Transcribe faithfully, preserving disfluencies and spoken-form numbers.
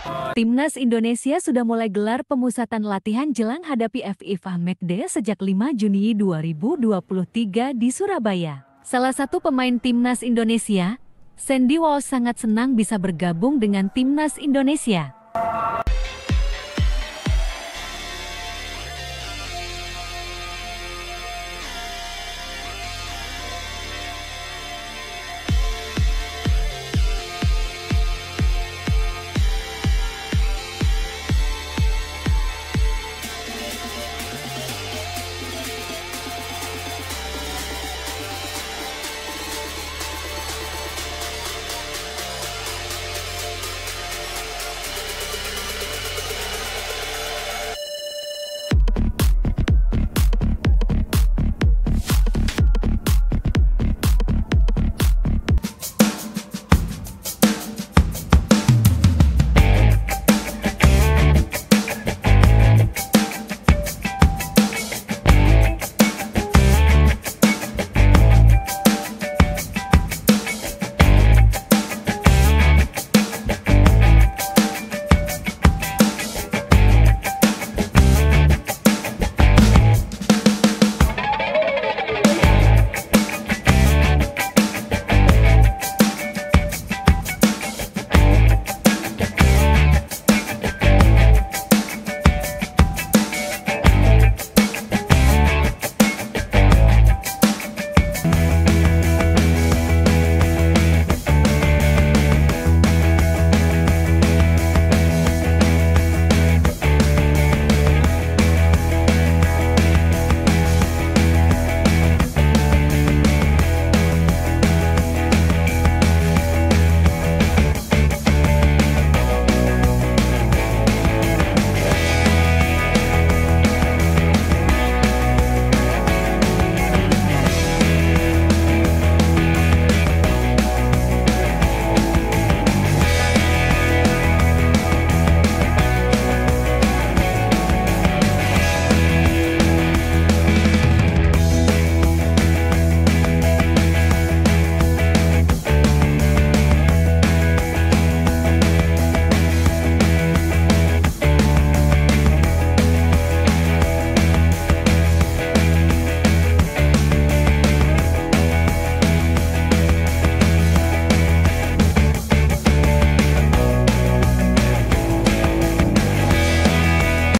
Timnas Indonesia sudah mulai gelar pemusatan latihan jelang hadapi F I F A Matchday sejak lima Juni dua ribu dua puluh tiga di Surabaya. Salah satu pemain Timnas Indonesia, Sandy Walsh sangat senang bisa bergabung dengan Timnas Indonesia.